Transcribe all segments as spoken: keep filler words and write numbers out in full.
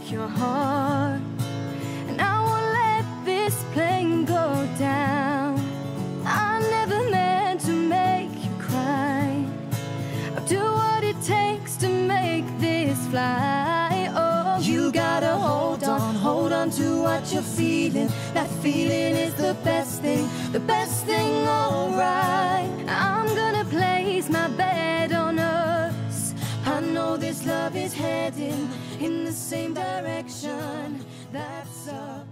your heart, and I won't let this plane go down. I never meant to make you cry. I'll do what it takes to make this fly. Oh, you gotta hold on, hold on to what you're feeling. That feeling is the best thing, the best thing, alright. I'm gonna place my bet on us. I know this love is heading in the same direction. That's up.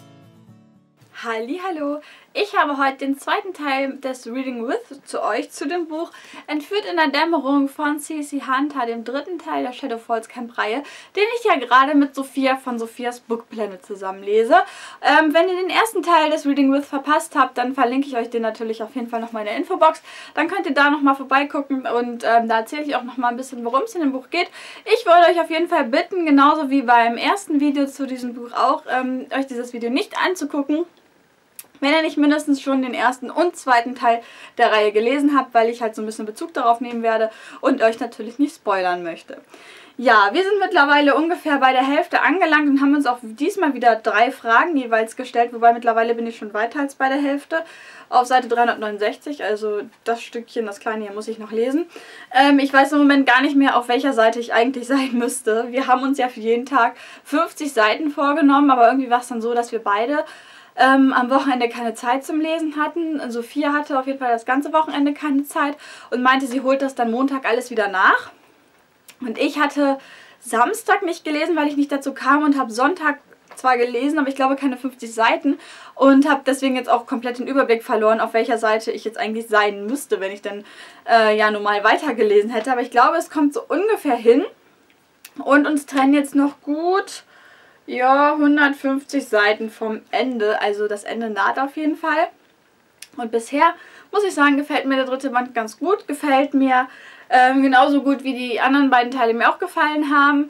Hallihallo, ich habe heute den zweiten Teil des Reading With zu euch zu dem Buch Entführt in der Dämmerung von C C Hunter, dem dritten Teil der Shadow Falls Camp Reihe, den ich ja gerade mit Sophia von Sophias Book Planet zusammenlese. Ähm, wenn ihr den ersten Teil des Reading With verpasst habt, dann verlinke ich euch den natürlich auf jeden Fall nochmal in der Infobox. Dann könnt ihr da nochmal vorbeigucken und ähm, da erzähle ich auch nochmal ein bisschen, worum es in dem Buch geht. Ich würde euch auf jeden Fall bitten, genauso wie beim ersten Video zu diesem Buch auch, ähm, euch dieses Video nicht anzugucken, wenn ihr nicht mindestens schon den ersten und zweiten Teil der Reihe gelesen habt, weil ich halt so ein bisschen Bezug darauf nehmen werde und euch natürlich nicht spoilern möchte. Ja, wir sind mittlerweile ungefähr bei der Hälfte angelangt und haben uns auch diesmal wieder drei Fragen jeweils gestellt, wobei mittlerweile bin ich schon weiter als bei der Hälfte. Auf Seite dreihundertneunundsechzig, also das Stückchen, das kleine hier, muss ich noch lesen. Ähm, ich weiß im Moment gar nicht mehr, auf welcher Seite ich eigentlich sein müsste. Wir haben uns ja für jeden Tag fünfzig Seiten vorgenommen, aber irgendwie war es dann so, dass wir beide Ähm, am Wochenende keine Zeit zum Lesen hatten. Sophia hatte auf jeden Fall das ganze Wochenende keine Zeit und meinte, sie holt das dann Montag alles wieder nach. Und ich hatte Samstag nicht gelesen, weil ich nicht dazu kam, und habe Sonntag zwar gelesen, aber ich glaube keine fünfzig Seiten, und habe deswegen jetzt auch komplett den Überblick verloren, auf welcher Seite ich jetzt eigentlich sein müsste, wenn ich dann äh, ja normal weitergelesen hätte. Aber ich glaube, es kommt so ungefähr hin, und uns trennen jetzt noch gut... ja, hundertfünfzig Seiten vom Ende, also das Ende naht auf jeden Fall. Und bisher, muss ich sagen, gefällt mir der dritte Band ganz gut. Gefällt mir ähm, genauso gut, wie die anderen beiden Teile mir auch gefallen haben.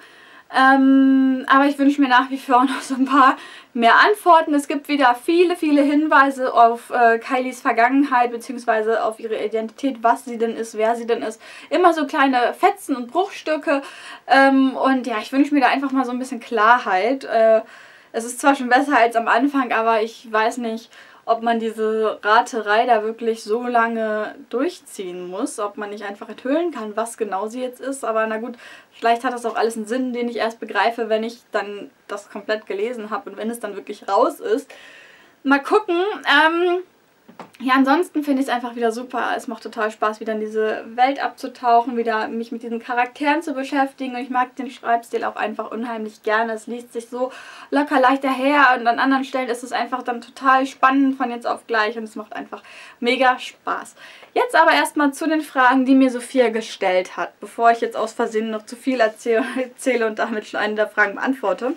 Ähm, aber ich wünsche mir nach wie vor noch so ein paar mehr Antworten. Es gibt wieder viele, viele Hinweise auf äh, Kylies Vergangenheit bzw. auf ihre Identität, was sie denn ist, wer sie denn ist. Immer so kleine Fetzen und Bruchstücke. Ähm, und ja, ich wünsche mir da einfach mal so ein bisschen Klarheit. Äh, es ist zwar schon besser als am Anfang, aber ich weiß nicht, ob man diese Raterei da wirklich so lange durchziehen muss, ob man nicht einfach enthüllen kann, was genau sie jetzt ist. Aber na gut, vielleicht hat das auch alles einen Sinn, den ich erst begreife, wenn ich dann das komplett gelesen habe und wenn es dann wirklich raus ist. Mal gucken. Ähm, ja, ansonsten finde ich es einfach wieder super. Es macht total Spaß, wieder in diese Welt abzutauchen, wieder mich mit diesen Charakteren zu beschäftigen. Und ich mag den Schreibstil auch einfach unheimlich gerne. Es liest sich so locker leicht daher, und an anderen Stellen ist es einfach dann total spannend von jetzt auf gleich, und es macht einfach mega Spaß. Jetzt aber erstmal zu den Fragen, die mir Sophia gestellt hat, bevor ich jetzt aus Versehen noch zu viel erzähle und damit schon eine der Fragen beantworte.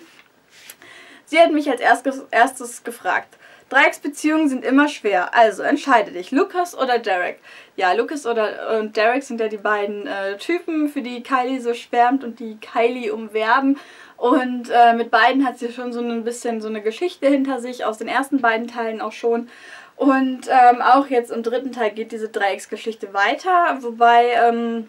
Sie hat mich als erstes, erstes gefragt: Dreiecksbeziehungen sind immer schwer, also entscheide dich, Lucas oder Derek. Ja, Lucas oder und Derek sind ja die beiden äh, Typen, für die Kylie so schwärmt und die Kylie umwerben. Und äh, mit beiden hat sie schon so ein bisschen so eine Geschichte hinter sich, aus den ersten beiden Teilen auch schon. Und ähm, auch jetzt im dritten Teil geht diese Dreiecksgeschichte weiter, wobei ähm,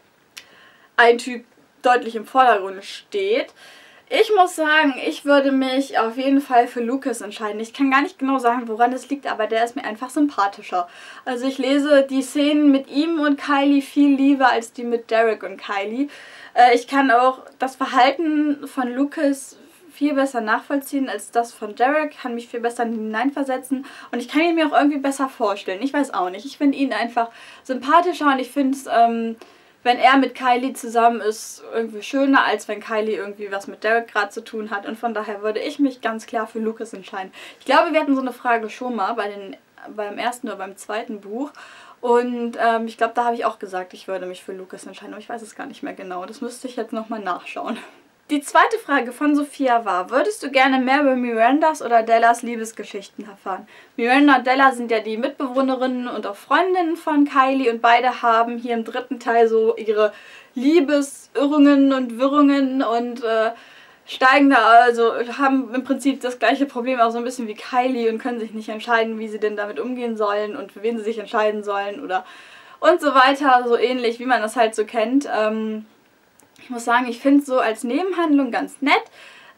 ein Typ deutlich im Vordergrund steht. Ich muss sagen, ich würde mich auf jeden Fall für Lucas entscheiden. Ich kann gar nicht genau sagen, woran es liegt, aber der ist mir einfach sympathischer. Also ich lese die Szenen mit ihm und Kylie viel lieber als die mit Derek und Kylie. Äh, ich kann auch das Verhalten von Lucas viel besser nachvollziehen als das von Derek, kann mich viel besser hineinversetzen, und ich kann ihn mir auch irgendwie besser vorstellen. Ich weiß auch nicht. Ich finde ihn einfach sympathischer, und ich finde es... Ähm, wenn er mit Kylie zusammen ist, irgendwie schöner, als wenn Kylie irgendwie was mit Derek gerade zu tun hat. Und von daher würde ich mich ganz klar für Lucas entscheiden. Ich glaube, wir hatten so eine Frage schon mal bei den, beim ersten oder beim zweiten Buch. Und ähm, ich glaube, da habe ich auch gesagt, ich würde mich für Lucas entscheiden. Aber ich weiß es gar nicht mehr genau. Das müsste ich jetzt nochmal nachschauen. Die zweite Frage von Sophia war: Würdest du gerne mehr über Mirandas oder Dellas Liebesgeschichten erfahren? Miranda und Della sind ja die Mitbewohnerinnen und auch Freundinnen von Kylie, und beide haben hier im dritten Teil so ihre Liebesirrungen und Wirrungen und äh, steigen da, also haben im Prinzip das gleiche Problem auch so ein bisschen wie Kylie und können sich nicht entscheiden, wie sie denn damit umgehen sollen und für wen sie sich entscheiden sollen oder und so weiter, so ähnlich, wie man das halt so kennt. Ähm, Ich muss sagen, ich finde es so als Nebenhandlung ganz nett.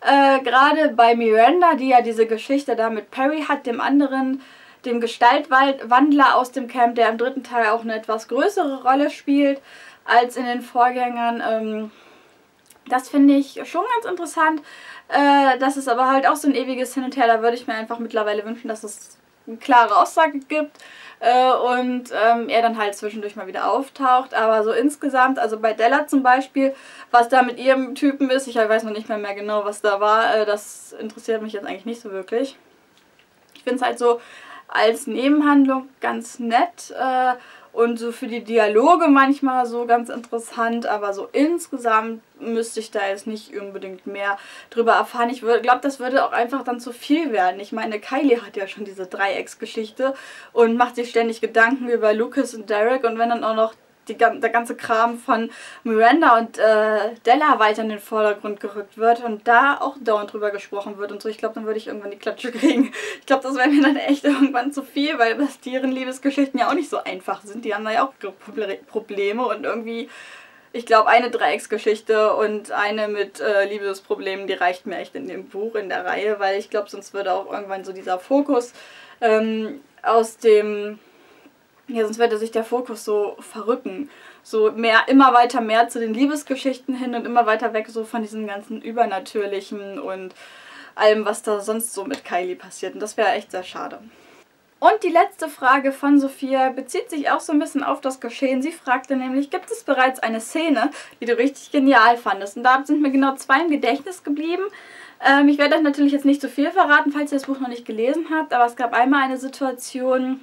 Äh, Gerade bei Miranda, die ja diese Geschichte da mit Perry hat, dem anderen, dem Gestaltwandler aus dem Camp, der im dritten Teil auch eine etwas größere Rolle spielt als in den Vorgängern. Ähm, das finde ich schon ganz interessant. Äh, das ist aber halt auch so ein ewiges Hin und Her. Da würde ich mir einfach mittlerweile wünschen, dass es eine klare Aussage gibt äh, und ähm, er dann halt zwischendurch mal wieder auftaucht. Aber so insgesamt, also bei Della zum Beispiel, was da mit ihrem Typen ist, ich weiß noch nicht mehr, mehr genau, was da war, äh, das interessiert mich jetzt eigentlich nicht so wirklich. Ich finde es halt so als Nebenhandlung ganz nett äh, und so für die Dialoge manchmal so ganz interessant, aber so insgesamt müsste ich da jetzt nicht unbedingt mehr drüber erfahren. Ich glaube, das würde auch einfach dann zu viel werden. Ich meine, Kylie hat ja schon diese Dreiecksgeschichte und macht sich ständig Gedanken über Lucas und Derek, und wenn dann auch noch die, der ganze Kram von Miranda und äh, Della weiter in den Vordergrund gerückt wird und da auch dauernd drüber gesprochen wird und so, ich glaube, dann würde ich irgendwann die Klatsche kriegen. Ich glaube, das wäre mir dann echt irgendwann zu viel, weil das deren Liebesgeschichten ja auch nicht so einfach sind. Die haben da ja auch Probleme und irgendwie, ich glaube, eine Dreiecksgeschichte und eine mit äh, Liebesproblemen, die reicht mir echt in dem Buch, in der Reihe, weil ich glaube, sonst würde auch irgendwann so dieser Fokus ähm, aus dem... Ja, sonst würde sich der Fokus so verrücken. So mehr, immer weiter mehr zu den Liebesgeschichten hin und immer weiter weg so von diesem ganzen Übernatürlichen und allem, was da sonst so mit Kylie passiert. Und das wäre echt sehr schade. Und die letzte Frage von Sophia bezieht sich auch so ein bisschen auf das Geschehen. Sie fragte nämlich, gibt es bereits eine Szene, die du richtig genial fandest? Und da sind mir genau zwei im Gedächtnis geblieben. Ähm, ich werde euch natürlich jetzt nicht so viel verraten, falls ihr das Buch noch nicht gelesen habt, aber es gab einmal eine Situation...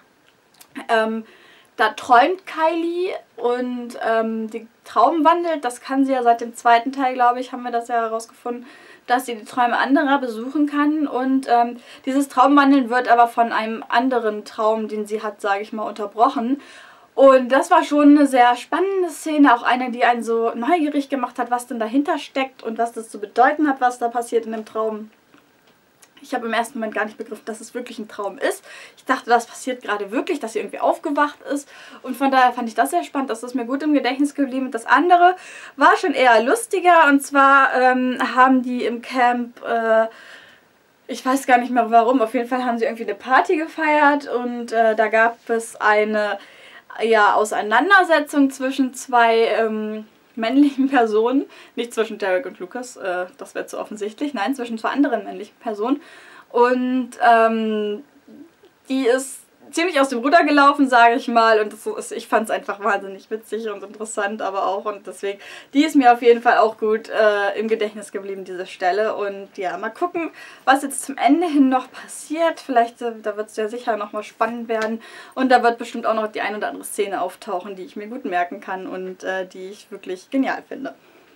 Ähm, da träumt Kylie und ähm, die Traum wandelt. Das kann sie ja seit dem zweiten Teil, glaube ich, haben wir das ja herausgefunden, dass sie die Träume anderer besuchen kann. Und ähm, dieses Traumwandeln wird aber von einem anderen Traum, den sie hat, sage ich mal, unterbrochen. Und das war schon eine sehr spannende Szene, auch eine, die einen so neugierig gemacht hat, was denn dahinter steckt und was das zu bedeuten hat, was da passiert in dem Traum. Ich habe im ersten Moment gar nicht begriffen, dass es wirklich ein Traum ist. Ich dachte, das passiert gerade wirklich, dass sie irgendwie aufgewacht ist. Und von daher fand ich das sehr spannend. Das ist mir gut im Gedächtnis geblieben. Das andere war schon eher lustiger. Und zwar ähm, haben die im Camp, äh, ich weiß gar nicht mehr warum, auf jeden Fall haben sie irgendwie eine Party gefeiert. Und äh, da gab es eine ja, Auseinandersetzung zwischen zwei... Ähm, männlichen Personen, nicht zwischen Derek und Lucas, äh, das wäre zu offensichtlich, nein, zwischen zwei anderen männlichen Personen. Und ähm, die ist ziemlich aus dem Ruder gelaufen, sage ich mal, und das ist, ich fand es einfach wahnsinnig witzig und interessant, aber auch, und deswegen, die ist mir auf jeden Fall auch gut äh, im Gedächtnis geblieben, diese Stelle. Und ja, mal gucken, was jetzt zum Ende hin noch passiert. Vielleicht, äh, da wird es ja sicher nochmal spannend werden, und da wird bestimmt auch noch die ein oder andere Szene auftauchen, die ich mir gut merken kann und äh, die ich wirklich genial finde.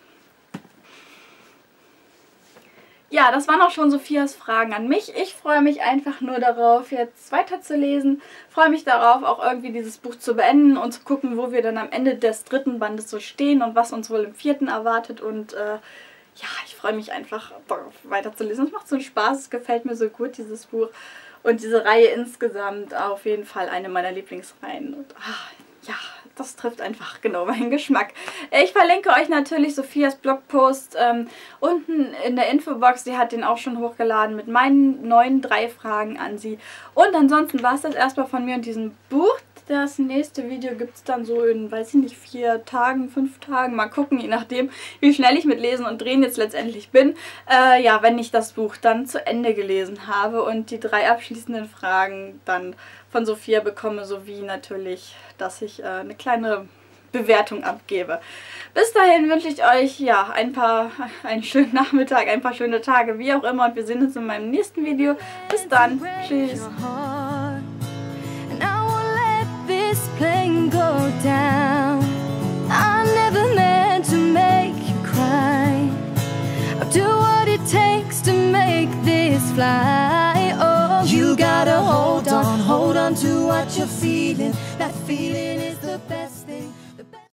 Ja, das waren auch schon Sophias Fragen an mich. Ich freue mich einfach nur darauf, jetzt weiterzulesen. Freue mich darauf, auch irgendwie dieses Buch zu beenden und zu gucken, wo wir dann am Ende des dritten Bandes so stehen und was uns wohl im vierten erwartet. Und äh, ja, ich freue mich einfach darauf, weiterzulesen. Es macht so einen Spaß, es gefällt mir so gut, dieses Buch. Und diese Reihe insgesamt auf jeden Fall eine meiner Lieblingsreihen. Und ach, ja, das trifft einfach genau meinen Geschmack. Ich verlinke euch natürlich Sophias Blogpost ähm, unten in der Infobox. Sie hat den auch schon hochgeladen mit meinen neuen drei Fragen an sie. Und ansonsten war es das erstmal von mir und diesem Buch. Das nächste Video gibt es dann so in, weiß ich nicht, vier Tagen, fünf Tagen. Mal gucken, je nachdem, wie schnell ich mit Lesen und Drehen jetzt letztendlich bin. Äh, ja, wenn ich das Buch dann zu Ende gelesen habe und die drei abschließenden Fragen dann von Sophia bekomme, sowie natürlich, dass ich äh, eine kleine Bewertung abgebe. Bis dahin wünsche ich euch ja ein paar, einen schönen Nachmittag, ein paar schöne Tage, wie auch immer. Und wir sehen uns in meinem nächsten Video. Bis dann. Tschüss. Plane go down. I never meant to make you cry. I'll do what it takes to make this fly. Oh, you gotta hold on, hold on to what you're feeling. That feeling is the best.